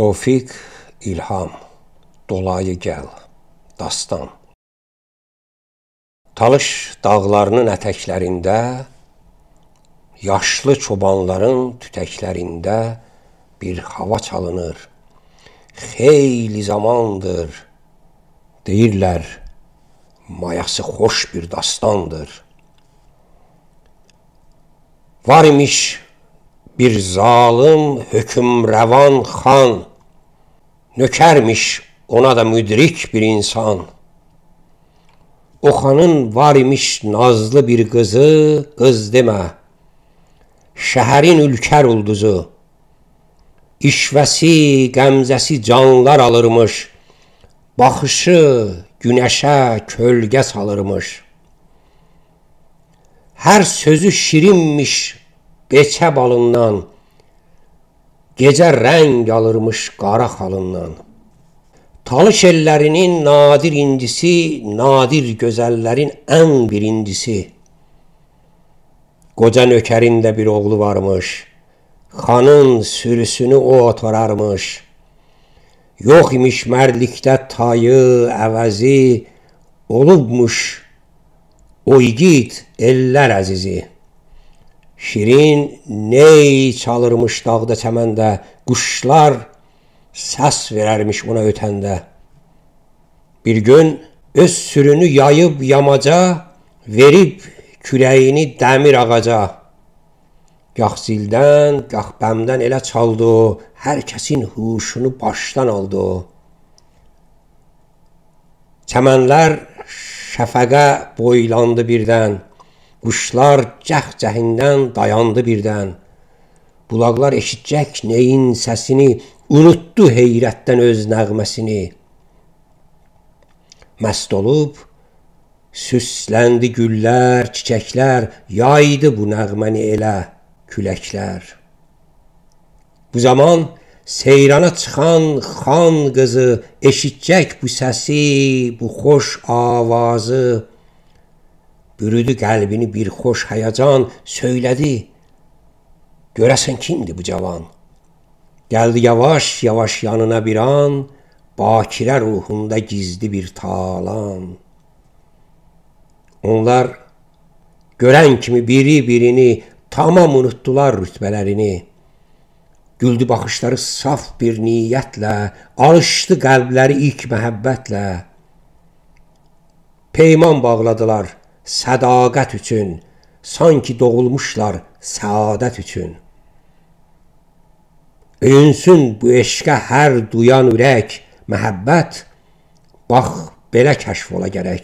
Tofiq, İlham, Dolayı gəl, dastan. Talış dağlarının ətəklərində, yaşlı çobanların tütəklərində bir hava çalınır. Xeyli zamandır, deyirlər, mayası xoş bir dastandır. Var imiş bir zalım hökümrəvan xan, nökərmiş ona da müdrik bir insan. O xanın var imiş nazlı bir qızı, qız demə, şəhərin ülkər ulduzu. İşvəsi, qəmzəsi canlar alırmış, baxışı günəşə kölgə salırmış. Hər sözü şirinmiş beçə balından, gecə rəng alırmış qara xalından. Talış ellərinin nadir incisi, nadir gözəllərin ən birincisi. Qoca nökərin də bir oğlu varmış, xanın sürüsünü o otararmış. Yox imiş mərdlikdə tayı, əvəzi, olubmuş o igid ellər əzizi. Şirin ney çalırmış dağda çəməndə, quşlar səs verərmiş ona ötəndə. Bir gün öz sürünü yayıb yamaca, verib kürəyini dəmir ağaca. Gah zildən, gah bəmdən elə çaldı o, hər kəsin huşunu başdan aldı o. Çəmənlər şəfəqə boylandı birdən, quşlar cəh-cəhindən dayandı birdən. Bulaqlar eşitcək neyin səsini, unutdu heyrətdən öz nəğməsini. Məst olub, süsləndi güllər, çiçəklər, yaydı bu nəğməni elə küləklər. Bu zaman seyrana çıxan xan qızı eşitcək bu səsi, bu xoş avazı. Bürüdü qəlbini bir xoş həyəcan, söylədi, görəsən kimdir bu cavan? Gəldi yavaş-yavaş yanına bir an, bakirə ruhunda gizli bir talan. Onlar görən kimi biri-birini tamam unutdular rütbələrini. Güldü baxışları saf bir niyyətlə, alışdı qəlbləri ilk məhəbbətlə. Peyman bağladılar sədaqət üçün, sanki doğulmuşlar səadət üçün. Öyünsün bu eşqə hər duyan ürək, məhəbbət, bax belə kəşf ola gərək.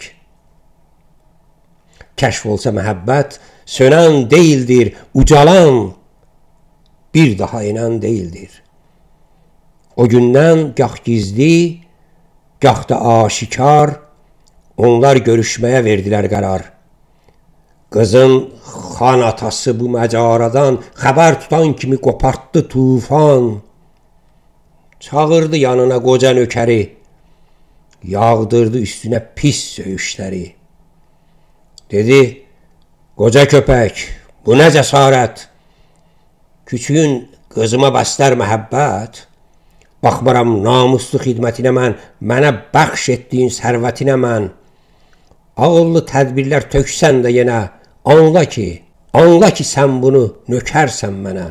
Kəşf olsa məhəbbət, sönən deyildir, ucalan, bir daha inən deyildir. O gündən gah gizli, gah da aşikar, onlar görüşməyə verdilər qərar. Qızın xan atası bu məcaradan xəbər tutan kimi qopartdı tufan. Çağırdı yanına qoca nökəri, yağdırdı üstünə pis söyüşləri. Dedi, qoca köpək, bu nə cəsarət? Küçüyün qızıma bəslər məhəbbət, baxmaram namuslu xidmətinə mən, mənə bəxş etdiyin sərvətinə mən. Ağıllı tədbirlər töksən də yenə, anla ki sən bunu nökərsən mənə.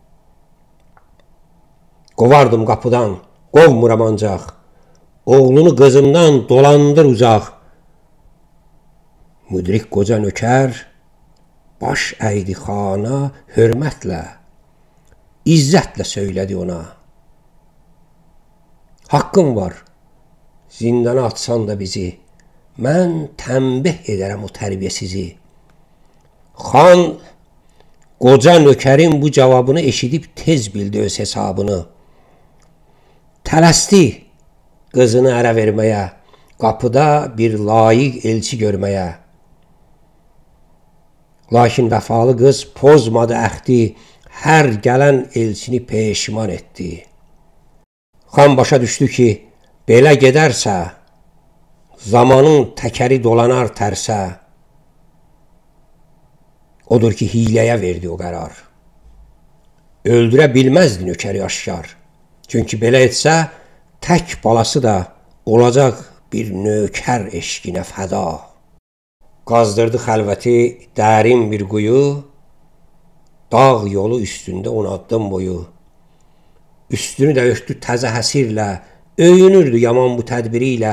Qovardım qapıdan, qovmuram ancaq, oğlunu qızımdan dolandır uzaq. Müdrik qoca nökər, baş əydi xana hörmətlə, izzətlə söylədi ona. Haqqım var, zindana atsan da bizi, mən təmbih edərəm o tərbiyəsizi. Xan, qoca nökərin bu cavabını eşidib tez bildi öz hesabını. Tələsdi qızını ərə verməyə, qapıda bir layiq elçi görməyə. Lakin vəfalı qız pozmadı əhdi, hər gələn elçini peşiman etdi. Xan başa düşdü ki, belə gedərsə, zamanın təkəri dolanar tərsə. Odur ki, hiləyə verdi o qərar. Öldürə bilməzdi nökəri aşkar. Çünki belə etsə, tək balası da olacaq bir nökər eşqinə fəda. Qazdırdı xəlvəti dərin bir quyu, dağ yolu üstündə 10 addım boyu. Üstünü də örtdü təzə həsirlə, öyünürdü yaman bu tədbiri ilə.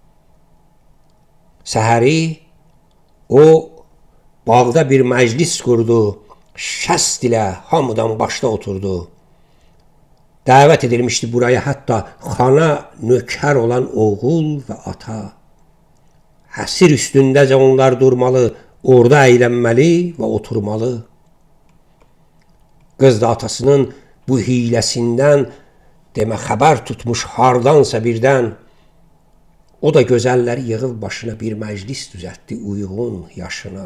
Səhəri o bağda bir məclis qurdu, şəst ilə hamıdan başda oturdu. Dəvət edilmişdi buraya hətta xana nökər olan oğul və ata. Həsir üstündəcə onlar durmalı, orada əylənməli və oturmalı. Qız da atasının bu hiləsindən demə xəbər tutmuş hardansa birdən. O da gözəlləri yığıb başına bir məclis düzəltdi uyğun yaşına.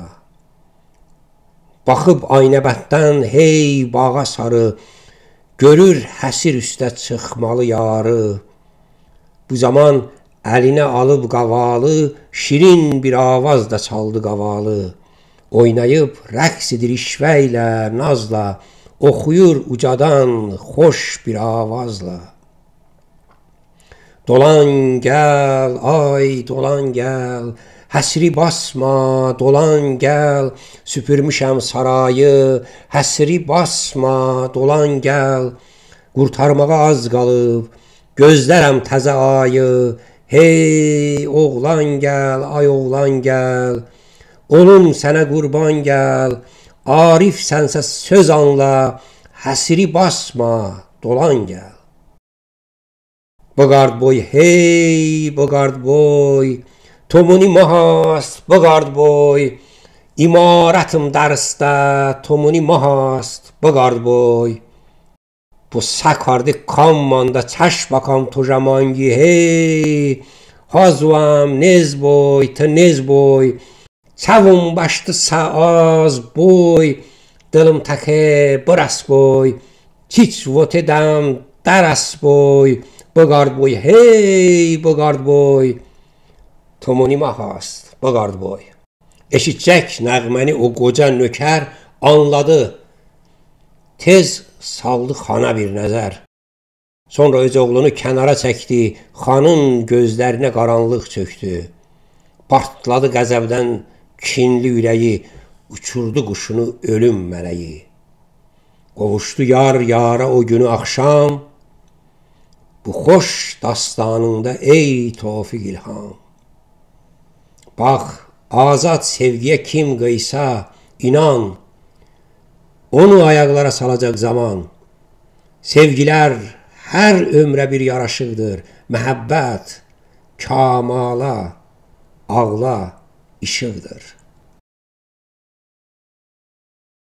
Baxıb aynəbətdən hey bağa sarı, görür həsir üstə çıxmalı yarı. Bu zaman əlinə alıb qavalı, şirin bir avaz da çaldı qavalı. Oynayıb rəqs edir işvə ilə, nazla, oxuyur ucadan xoş bir avazla. Dolan gəl, ay dolan gəl, həsri basma, dolan gəl, süpürmüşəm sarayı, həsri basma, dolan gəl, qurtarmağa az qalıb, gözlərəm təzə ayı, hey oğlan gəl, ay oğlan gəl, olum sənə qurban gəl, Arif sənsə söz anla, həsiri basma, dolan gəl. Bogard boy, hey bogard boy, tomuni mahast, bogard boy, imarətım dərstə, tomuni mahast, bogard boy. Bu səkardı kammanda çəş bakam to jamangi, hey, hazvam nez boy, te nez boy, çavun başdı saaz boy, dılım təkə bıras boy, çiç votedam dəras boy, bogard boy, hey bogard boy, tomuni mahast, bogard boy. Eşitcək nəğməni o qoca nökər anladı. Tez saldı xana bir nəzər. Sonra öz oğlunu kənara çəkdi, xanın gözlərinə qaranlıq çöktü. Partladı qəzəbdən kinli ürəyi, uçurdu quşunu ölüm mələyi. Qovuşdu yar yara o günü axşam, bu xoş dastanında ey tofiq ilham. Bax, azad sevgiyə kim qıysa, inan, onu ayaqlara salacaq zaman. Sevgilər hər ömrə bir yaraşıqdır, məhəbbət, kamala, ağla, işıqdır.